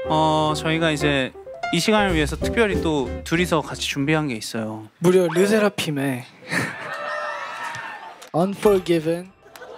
저희가 이제 이 시간을 위해서 특별히 또 둘이서 같이 준비한 게 있어요. 무려 르세라핌의 Unforgiven.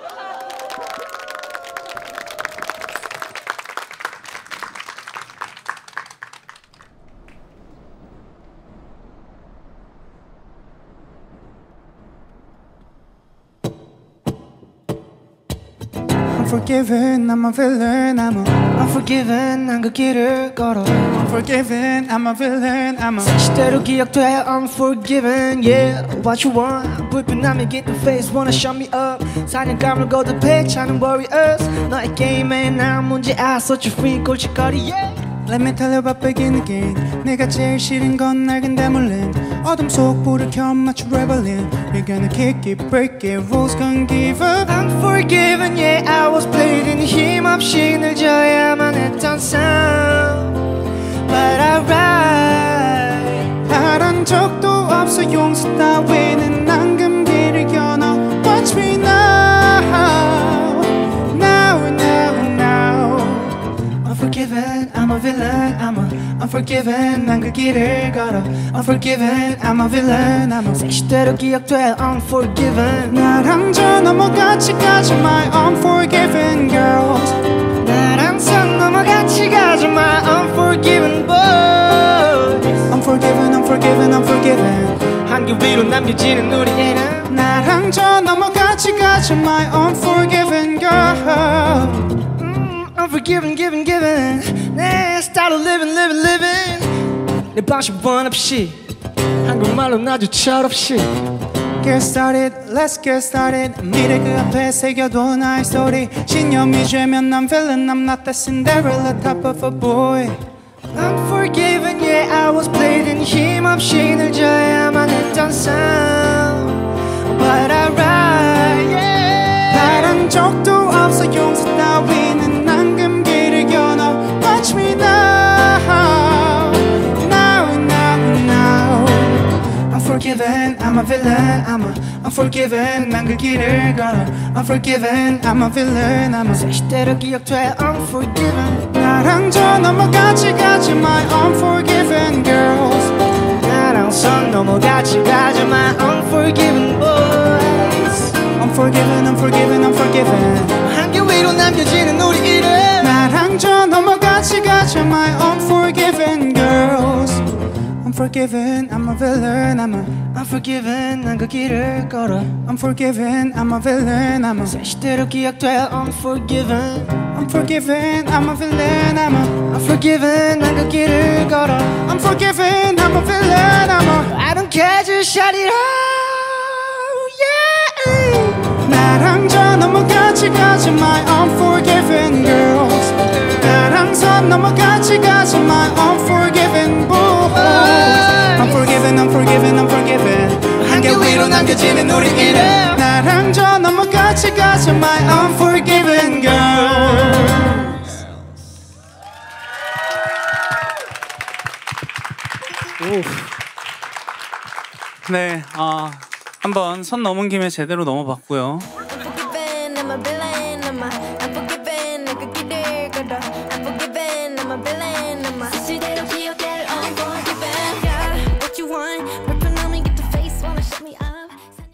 Unforgiven, I'm a villain, I'm a Unforgiven, 난 그 길을 걸어. Unforgiven, I'm a villain, I'm a 시대로 기억돼. Unforgiven, yeah. What you want? 불편함에 get the face, wanna shut me up. 사냥감을 거듭해 차는 warriors. 너의 게임에 난 문제야. Such a free 골칫거리, yeah. Let me tell you about BeginAgain. 내가 제일 싫은 건 낡은 대물림. 어둠 속 불을 켜 맞춰 rebelling. We're gonna kick it, break it, rules gonna give up. Unforgiven, yeah. I was playing 힘없이 늘 져야만 했던 sound. But alright. 바란 적도 없어 용서 따위는 낭금 길을 겨눠. Watch me now, now, now, now. Unforgiven, I'm a villain, I'm a Unforgiven, 난 그 길을 걸어. Unforgiven, I'm a villain, I'm a 새 시대로 기억돼. Unforgiven, 나랑 저 넘어 같이 가자 my unforgiven girls. 나랑 선 넘어 같이 가자 my unforgiven boys. Unforgiven, unforgiven, unforgiven. 한길 위로 남겨지는 우리는 나랑 저 넘어 같이 가자 my unforgiven girl. Unforgiven, given, given. 내 스타일로 living, living, living. 내 방식 원 없이 한국말로 나도 철없이. Get started, let's get started. 미래 그 앞에 새겨둔 나의 소리. 신념이 죄면 난 villain, I'm not the Cinderella type of a boy. Unforgiven, yeah, I was playing 힘없이 늘 져야만 했던 sound. But alright, yeah. 바란 적도 없어 용서 따위는 낭금 길을 겨눠. Watch me now, now, now, now. Unforgiven, I'm a villain, I'm a Unforgiven, 난 그 길을 걸어. Unforgiven, I'm a villain, I'm a 새 시대로 기억돼. Unforgiven, 나랑 저 넘어 같이 가자 my unforgiven girls. 나랑 선 넘어 같이 가자 my unforgiven boys. Unforgiven, unforgiven, unforgiven. 한길 위로 남겨지는 우리 이름. 나랑 저 넘어 같이 가자 my unforgiven girls. Unforgiven, I'm a villain, I'm a Unforgiven, 난 그 길을 걸어. Unforgiven, I'm a villain, I'm a 새 시대로 기억돼. Unforgiven, Unforgiven, I'm a villain, I'm a Unforgiven, 난 그 길을 걸어. Unforgiven, I'm a villain, I'm a I don't care, just shout it out, yeah. 나랑 저 넘어 같이 가자 my unforgiven girls. 나랑 선 넘어 같이 가자 my unforgiven boys. Unforgiven, unforgiven, unforgiven. 한길 위로 남겨지는 우리 이름. 나랑 저 넘어 같이 가자 my unforgiven girls. 네, 한번 선 넘은 김에 제대로 넘어봤고요.